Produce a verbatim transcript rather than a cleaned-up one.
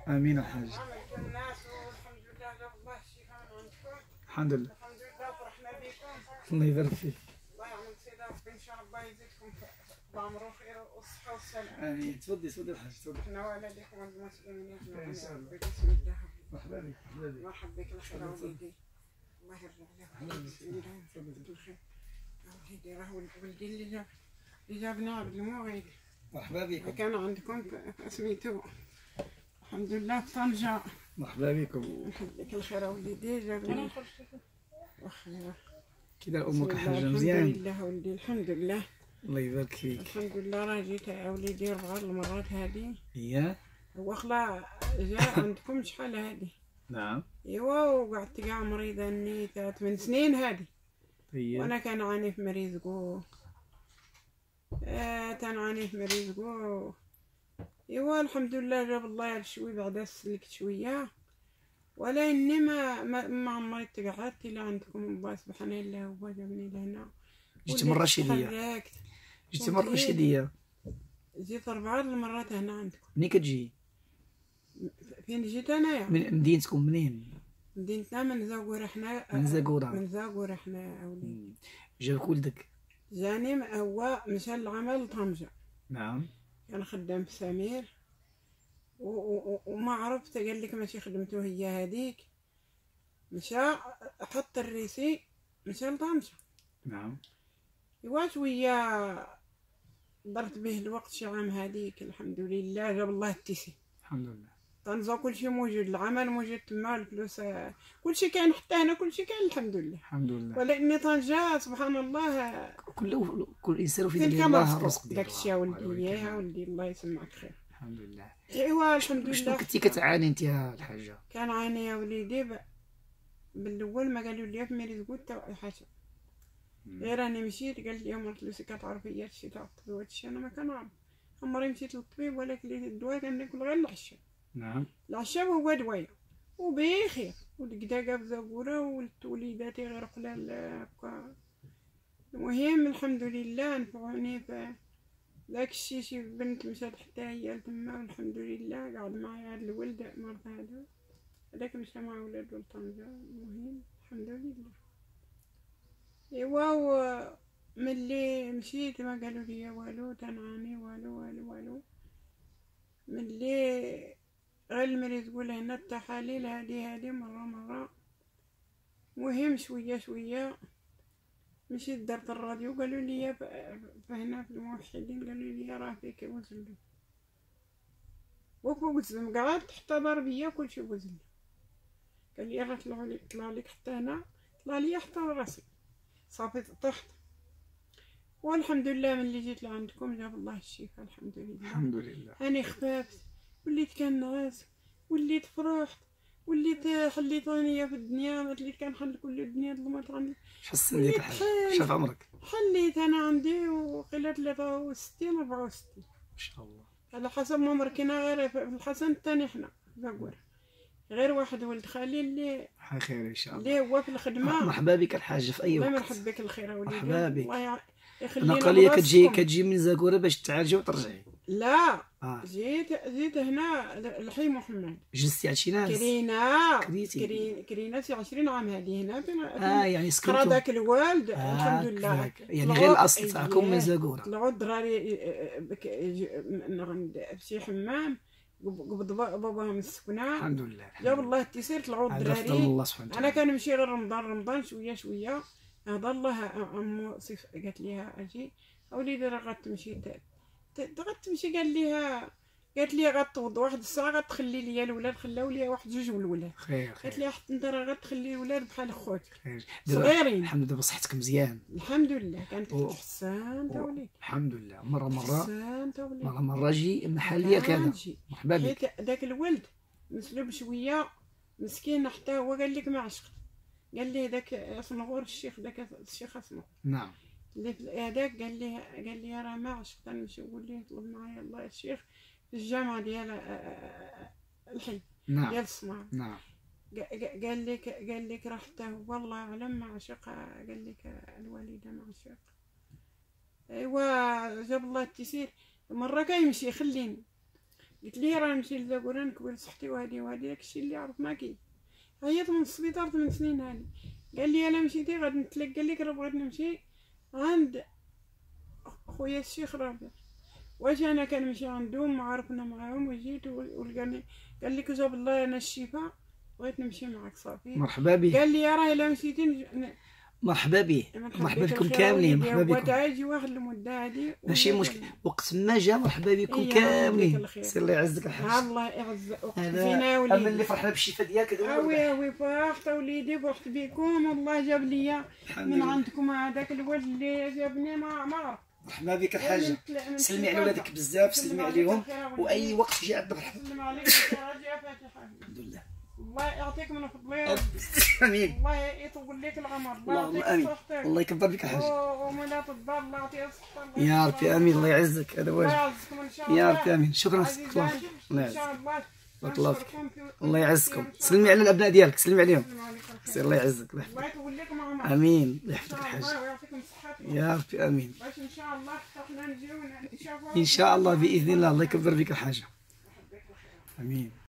امين الحاج. الحمد لله. الحمد لله فرحنا بكم. الله يبارك فيك. الله يعمل سيدي ربي ان شاء الله يزيدكم بعمر وخير والصحه والسلامه. امين. تفضلي تفضلي الحاج تفضلي. احنا والديكم والمسؤولين ان شاء الله. بسم الله. مرحبا بك مرحبا بك. مرحبا بك الخير وليدي. الله يرجع لك. بسم الله الخير. وليدي راه ولدي اللي جاب اللي جابنا عبد المغيث. مرحبا بكم. كان عندكم سميتو الحمد لله في طنجة. مرحبا بكم. مرحبا بك الخير وليدي جابني. واخا كي امك الحاجه مزيان؟ الحمد لله ولدي الحمد لله. الله يبارك فيك. الحمد لله راه جيت وليدي ربع المرات هذه. اياه. هو خلا جاء عندكم شحال هذه؟ نعم. ايوا وقعدت كاع مريضه اني ثمان سنين هذه. طيب. وانا كنعاني في مريضكو. آه تنعاني في مريضكو. ايوا الحمد لله جاب الله شوي بعدا سلكت شويه. ولا اني ما ما, ما عمري تقعدت الا عندكم الله سبحانه الله هو جابني لهنا. جيت من الرشيديه. جيت من الرشيديه. جيت اربعه المرات هنا عندكم. منين كتجي؟ فين جيت انايا؟ من مدينتكم منين؟ مدينتنا من زاقورة حنا. من زاقورة. من زاقورة حنا اولي. جابك ولدك؟ جاني هو مشى للعمل لطنجة. نعم. كان خدام في سمير و و وما عرفت قال لك ماشي خدمته هي هذيك. مشى حط الريسي مشى لطنجة. نعم. ايوا شويه درت به الوقت شي عام هذيك الحمد لله جاب الله التيسي. الحمد لله. طنجة كلشي موجود العمل موجود تما الفلوس كلشي كاين حتى هنا كلشي كاين الحمد لله. الحمد لله. ولكن طنجة سبحان الله كل كل انسان في يد الله الرزق ديالو. داكشي يا ولدي يا ولدي الله يسمعك خير. الحمد لله. ايوا الحمد لله. شنو كنتي كتعاني انت يا الحاجه؟ كنعاني يا وليدي ب... بالاول ما قالوا لي في مريض قلت حاجه غير انا مشيت قال لي مرت لوسي كتعرفي هي هادشي تاع الطبيب وهادشي انا ما كنعرف. عمري مشيت للطبيب ولكن الدواء كناكل غير العشاء. نعم. العشاء هو دوايا وبخير والكدا في زاقورة ولدت وليداتي غير قلال هكا. المهم الحمد لله نفعوني ف داك الشي شي بنت مشات حتى هي لتما والحمد لله قاعد معايا هاد الولد مرض هذا هذاك مشى مع ولادو لطنجة. المهم الحمد لله. ايوا ملي مشيت ما قالوا لي والو تنعاني والو والو والو. ملي غير المريض تقول هنا التحاليل هادي هادي مرة مرة. مهم شوية شوية مشيت درت الراديو قالوا لي فهنا في الموحدين قالوا لي راه فيك وزن. وكو وزن قعدت حتى ضربية كلشي وزن. قال لي راه طلع لي طلع لك حتى هنا طلع لي حتى راسي صافي طحت. والحمد لله ملي جيت لعندكم جاب الله الشفاء الحمد لله. الحمد لله. هاني خفافت وليت كنعس وليت فرحت وليت حليت رانيا في الدنيا ما وليت كنحل كل الدنيا ظلمت راني. شحال ديك الحاجه؟ شاف عمرك؟ حليت انا عندي وقيله ثلاثة وستين أربعة وستين ما شاء الله. على حسب ما مركنا غير في الحسن الثاني حنا زاقورة غير واحد ولد خالي اللي خير ان شاء الله اللي هو في الخدمه. مرحبا بك الحاجه في اي وقت. الله مرحبا بك الخير وليدي. مرحبا بك. الله انا قال لي كتجي كتجي من زاقورة باش تعالجي وترجعي. لا آه. جيت جيت هنا لحي محمد. جلستي عند شي ناس؟ كرينا كريتي. كرينا كرينا شي عشرين عام هذه هنا فين اه يعني سكنتو. قرا داك الوالد آه الحمد لله. يعني غير الاصل تاعكم من زاقورة. طلعوا الدراري من عند شي حمام قبض باباهم السكنه الحمد لله. جاب الله التيسير طلعوا الدراري. الله سبحانه وتعالى. انا كنمشي غير رمضان رمضان شويه شويه. هذا الله امو صيف قالت ليها اجي اوليدي راه غتمشي غتمشي قال ليها قالت لي غتوض واحد الساعه غتخلي ليا الولاد خلاو ليا واحد جوج الولاد. خير خير. قالت لي حتى انت راه غتخلي الولاد بحال خوتك خير صغيرين. الحمد لله بصحتك مزيان الحمد لله كانت و... حسان تا وليد. الحمد لله. مره مره حسان تا وليد. مره مره جي محليه كذا. مرحبا بك. حيت داك الولد مسلوب شويه مسكين حتى هو قال لك ما عشقت. قال لي داك صنغور الشيخ داك الشيخ صنغور. نعم. هذاك قال لي قال لي راه ما عشقت نمشي نقول ليه طلب معايا الله الشيخ في الجامعه ديال الحي. نعم. ديال الصناعه. نعم. قال لك قال لك راه حتى هو الله اعلم ما عشق. قال لك الوالده ما عشق. ايوا جاب الله التيسير مره كيمشي خليني قلت ليه راه نمشي لزاكوره نكوي لصحتي وهادي وهادي داكشي اللي عرف ما كاين. عيط من السبيطار ثمان سنين هادي. قال لي الا مشيتي غادي نتلاقى لك راه بغيت نمشي عند خويا الشيخ رابع. واش انا كنمشي عندهم عرفنا معاهم وجيت ولقاني قال لي كتب الله انا الشفاء بغيت نمشي معاك صافي. مرحبا به. قال لي راه الا مشيتي نج... مرحبا به. مرحبا بكم كاملين. مرحبا بكم. وتعاجي واحد المده هادي ماشي مشكل، وقت ما جا مرحبا بكم إيه كاملين. سير الله يعزك الحاج. الله يعز فينا وليدي. اما اللي فرحنا بالشفاء ديالك هذا هو. وي وي فرحت وليدي فرحت بكم والله جاب لي من عندكم هذاك الولد اللي جابني ما ما عرف. مرحبا بك الحاجه. سلمي على ولادك بزاف، سلمي عليهم واي وقت يجي عندك مرحبا. سلم عليك راجع فاتحه. الحمد لله. الله يعطيك من فضله. امين. الله يطول لك العمر. اللهم امين. الله يكبر بك الحاج. ومولات الدار الله يعطيها الصحه. يا ربي امين. الله يعزك. هذا واجب. الله يعزكم ان شاء الله. يا ربي امين. شكرا لك. الله ان شاء الله. بارك الله فيك. الله يعزكم. سلمي على الابناء ديالك، سلمي عليهم. سير الله يعزك. الله يطول لكم عمرك. امين. الله يحفظك الحاج. الله ويعطيكم صحتكم. يا ربي امين. باش ان شاء الله حنا نجيو نشوفوا ان شاء الله باذن الله. الله يكبر بك الحاجه. امين.